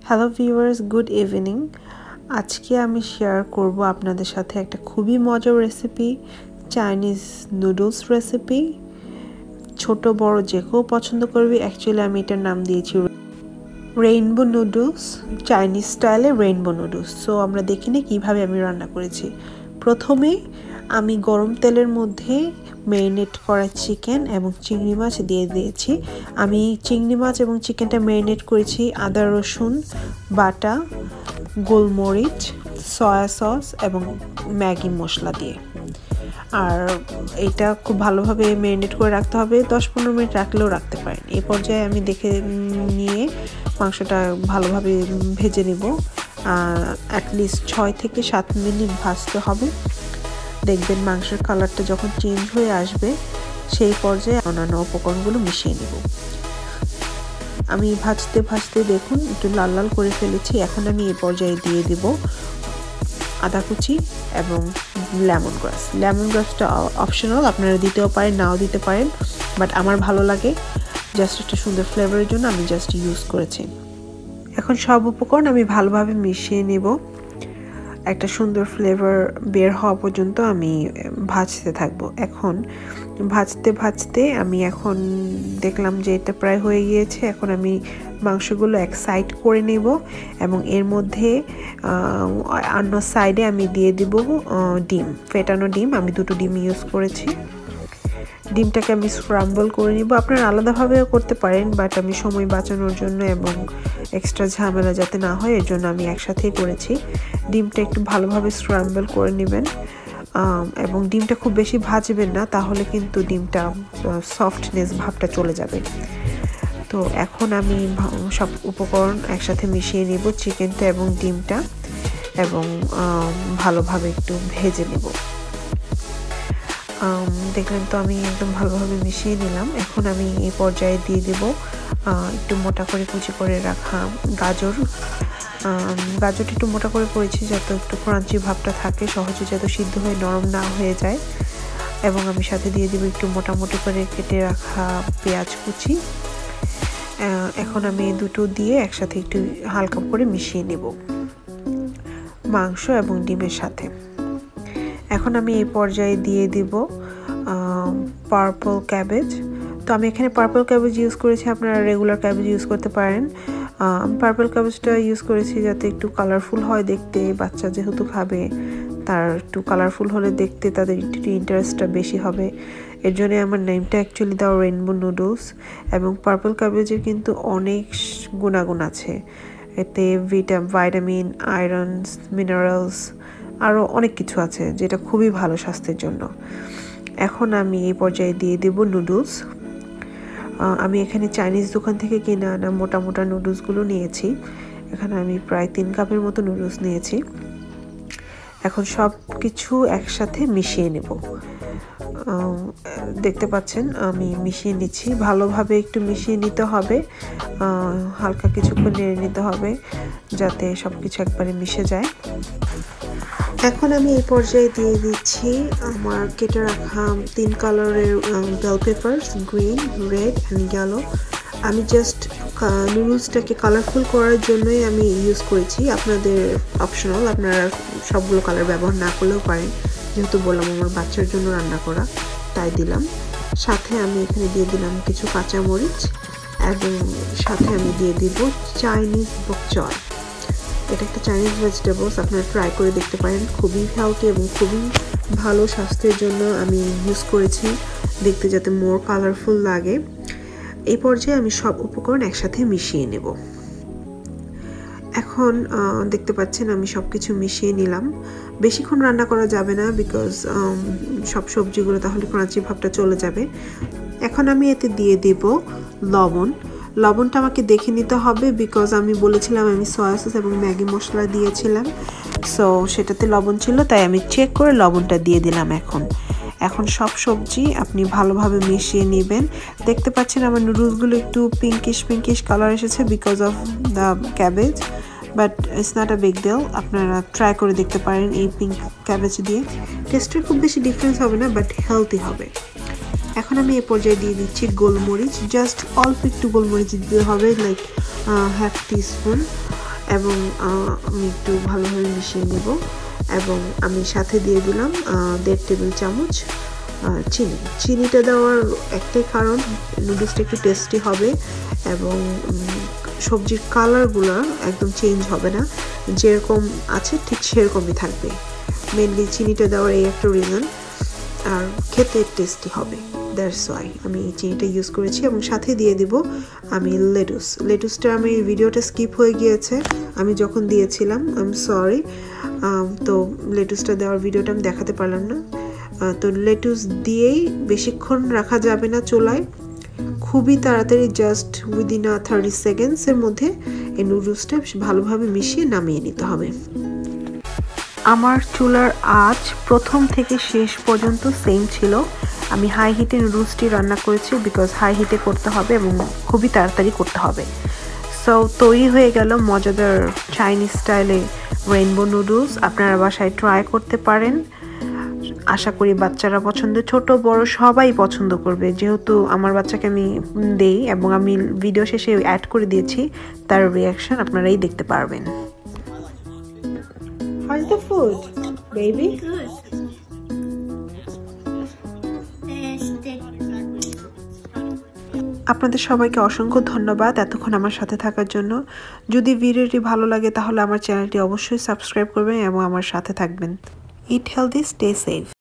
Hello viewers, good evening. আজকে আমি share করব আপনাদের সাথে একটা খুবই মজার রেসিপি, চাইনিজ নুডলস রেসিপি। ছোট বড় যে কেউ পছন্দ করবে। অ্যাকচুয়ালি আমি এটার নাম দিয়েছি রেইনবো নুডলস, চাইনিজ স্টাইলে রেইনবো নুডলস। সো আমরা দেখি না কীভাবে আমি রান্না করেছি। প্রথমে আমি গরম তেলের মধ্যে ম্যারিনেট করা চিকেন এবং চিংড়ি মাছ দিয়ে দিয়েছি। আমি চিংড়ি মাছ এবং চিকেনটা ম্যারিনেট করেছি আদা রসুন বাটা, গোলমরিচ, সয়া সস এবং ম্যাগি মশলা দিয়ে। আর এটা খুব ভালোভাবে ম্যারিনেট করে রাখতে হবে, 10-15 মিনিট রাখলেও রাখতে পারেন। এই পর্যায়ে আমি দেখে নিয়ে মাংসটা ভালোভাবে ভেজে নেব। অ্যাটলিস্ট 6 থেকে 7 মিনিট ভাজতে হবে। দেখবেন মাংসের কালারটা যখন চেঞ্জ হয়ে আসবে সেই পর্যায়ে অন্যান্য উপকরণগুলো মিশিয়ে নেব। আমি ভাজতে ভাজতে দেখুন একটু লাল লাল করে ফেলেছি। এখন আমি এই পর্যায়ে দিয়ে দেব আদা কুচি এবং লেমন গ্রাসটা অপশনাল, আপনারা দিতেও পারেন নাও দিতে পারেন, বাট আমার ভালো লাগে, জাস্ট একটা সুন্দর ফ্লেভারের জন্য আমি জাস্ট ইউজ করেছি। এখন সব উপকরণ আমি ভালোভাবে মিশিয়ে নেব। একটা সুন্দর ফ্লেভার বের হওয়া পর্যন্ত আমি ভাজতে থাকবো। এখন ভাজতে ভাজতে আমি এখন দেখলাম যে এটা প্রায় হয়ে গিয়েছে। এখন আমি মাংসগুলো এক সাইড করে নেব এবং এর মধ্যে অন্য সাইডে আমি দিয়ে দিব ডিম, ফেটানো ডিম। আমি 2টো ডিম ইউজ করেছি। ডিমটাকে আমি স্ক্রাম্বল করে নিব। আপনারা আলাদাভাবেও করতে পারেন, বাট আমি সময় বাঁচানোর জন্য এবং এক্সট্রা ঝামেলা যাতে না হয় এর জন্য আমি একসাথেই করেছি। ডিমটা একটু ভালোভাবে স্ক্রাম্বল করে নেবেন এবং ডিমটা খুব বেশি ভাজবেন না, তাহলে কিন্তু ডিমটা সফটনেস ভাবটা চলে যাবে। তো এখন আমি সব উপকরণ একসাথে মিশিয়ে নিব, চিকেনটা এবং ডিমটা, এবং ভালোভাবে একটু ভেজে নেব। দেখলেন তো আমি একদম ভালোভাবে মিশিয়ে নিলাম। এখন আমি এই পর্যায়ে দিয়ে দেব একটু মোটা করে কুচি করে রাখা গাজরটা একটু মোটা করে করেছি যাতে একটু ক্রাঞ্চি ভাবটা থাকে, সহজে যাতে সিদ্ধ হয়ে নরম না হয়ে যায়। এবং আমি সাথে দিয়ে দেব একটু মোটামুটি করে কেটে রাখা পেঁয়াজ কুচি। এখন আমি দুটো দিয়ে একসাথে একটু হালকা করে মিশিয়ে নেব মাংস এবং ডিমের সাথে। এখন আমি এই পর্যায়ে দিয়ে দিব পার্পল ক্যাবেজ। তো আমি এখানে পার্পল ক্যাবেজ ইউজ করেছি, আপনারা রেগুলার ক্যাবেজ ইউজ করতে পারেন। পার্পল ক্যাবেজটা ইউজ করেছি যাতে একটু কালারফুল হয় দেখতে, বাচ্চা যেহেতু খাবে তার একটু কালারফুল হলে দেখতে তাদের একটু ইন্টারেস্টটা বেশি হবে। এর জন্য আমার নেমটা অ্যাকচুয়ালি দেওয়া রেইনবো নুডলস। এবং পার্পল ক্যাবেজের কিন্তু অনেক গুণাগুণ আছে, এতে ভাইটামিন, আয়রনস, মিনারেলস আরও অনেক কিছু আছে যেটা খুবই ভালো স্বাস্থ্যের জন্য। এখন আমি এই পর্যায়ে দিয়ে দেব নুডলস। আমি এখানে চাইনিজ দোকান থেকে কিনে আনা মোটা মোটা নুডলসগুলো নিয়েছি। এখানে আমি প্রায় 3 কাপের মতো নুডলস নিয়েছি। এখন সব কিছু একসাথে মিশিয়ে নেব। দেখতে পাচ্ছেন আমি মিশিয়ে নিচ্ছি, ভালোভাবে একটু মিশিয়ে নিতে হবে, হালকা কিছুক্ষণ নেড়ে নিতে হবে যাতে সব কিছু একবারে মিশে যায়। এখন আমি এই পর্যায়ে দিয়ে দিচ্ছি আমার কেটে রাখা 3 কালারের bell peppers, green, red and yellow. আমি জাস্ট নুডলসটাকে কালারফুল করার জন্যই আমি ইউজ করেছি, আপনাদের অপশনাল, আপনারা সবগুলো কালার ব্যবহার না করলেও পারেন। যেহেতু বললাম আমার বাচ্চার জন্য রান্না করা, তাই দিলাম। সাথে আমি এখানে দিয়ে দিলাম কিছু কাঁচামরিচ এবং সাথে আমি দিয়ে দিব চাইনিজ বক চয়। এটা একটা চাইনিজ ভেজিটেবলস, আপনারা ট্রাই করে দেখতে পারেন, খুবই হেলদি এবং খুবই ভালো স্বাস্থ্যের জন্য আমি ইউজ করেছি দেখতে যাতে মোর কালারফুল লাগে। এই পর্যায়ে আমি সব উপকরণ একসাথে মিশিয়ে নেব। এখন দেখতে পাচ্ছেন আমি সব কিছু মিশিয়ে নিলাম। বেশিক্ষণ রান্না করা যাবে না, বিকজ সব সবজিগুলো তাহলে ক্রাঞ্চি ভাবটা চলে যাবে। এখন আমি এতে দিয়ে দেব লবণটা আমাকে দেখে নিতে হবে, বিকজ আমি বলেছিলাম আমি সয়া সস এবং ম্যাগি মশলা দিয়েছিলাম, সো সেটাতে লবণ ছিল, তাই আমি চেক করে লবণটা দিয়ে দিলাম। এখন সব সবজি আপনি ভালোভাবে মিশিয়ে নেবেন। দেখতে পাচ্ছেন আমার নুডলসগুলো একটু পিঙ্কিশ কালার এসেছে because of the cabbage, but it's not a big deal. আপনারা ট্রাই করে দেখতে পারেন এই পিঙ্ক ক্যাবেজ দিয়ে। টেস্টের খুব বেশি ডিফারেন্স হবে না, বাট হেলদি হবে। এখন আমি এই পর্যায়ে দিয়ে দিচ্ছি গোলমরিচ, জাস্ট অল্প একটু গোলমরিচ দিতে হবে, লাইক হাফ টিস্পুন। এবং আমি একটু ভালোভাবে মিশিয়ে নেব এবং আমি সাথে দিয়ে দিলাম 1.5 টেবিল চামচ চিনিটা দেওয়ার একটাই কারণ নুডলসটা একটু টেস্টি হবে এবং সবজির কালারগুলো একদম চেঞ্জ হবে না, যেরকম আছে ঠিক সেরকমই থাকবে। মেনলি চিনিটা দেওয়ার এই একটা রিজন, আর খেতে টেস্টি হবে, দ্যাটস ওয়াই আমি এই চিনিটা ইউজ করেছি। এবং সাথে দিয়ে দিব আমি লেটুসটা আমি ভিডিওটা স্কিপ হয়ে গিয়েছে আমি যখন দিয়েছিলাম, আই এম সরি। তো লেটুসটা দেওয়ার ভিডিওটা আমি দেখাতে পারলাম না। তো লেটুস দিয়েই বেশিক্ষণ রাখা যাবে না চুলায়, খুবই তাড়াতাড়ি জাস্ট উইদিন 30 সেকেন্ডসের মধ্যে এই নুডলসটা ভালোভাবে মিশিয়ে নামিয়ে নিতে হবে। আমার চুলার আঁচ প্রথম থেকে শেষ পর্যন্ত সেম ছিল। আমি হাই হিটে নুডলসটি রান্না করেছি বিকজ হাই হিটে করতে হবে এবং খুবই তাড়াতাড়ি করতে হবে। সো তৈরি হয়ে গেল মজাদার চাইনিজ স্টাইলে রেইনবো নুডলস। আপনারা বাসায় ট্রাই করতে পারেন, আশা করি বাচ্চারা পছন্দ, ছোট বড় সবাই পছন্দ করবে, যেহেতু আমার বাচ্চাকে আমি দেই এবং আমি ভিডিও শেষে অ্যাড করে দিয়েছি, তার রিয়াকশন আপনারাই দেখতে পারবেন। How's the food, baby? Good. আপনাদের সবাইকে অসংখ্য ধন্যবাদ এতক্ষণ আমার সাথে থাকার জন্য। যদি ভিডিওটি ভালো লাগে তাহলে আমার চ্যানেলটি অবশ্যই সাবস্ক্রাইব করবেন এবং আমার সাথে থাকবেন। Eat healthy, stay safe.